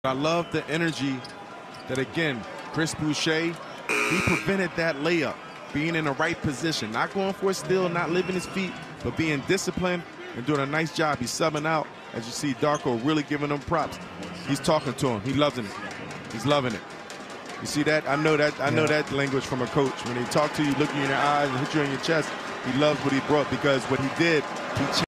I love the energy that, again, Chris Boucher, he prevented that layup, being in the right position, not going for a steal, not leaving his feet, but being disciplined and doing a nice job. He's subbing out. As you see, Darko really giving him props. He's talking to him. He's loving it. He's loving it. You see that? I know that language from a coach. When they talk to you, look you in your eyes and hit you in your chest, he loves what he brought, because what he did, he changed.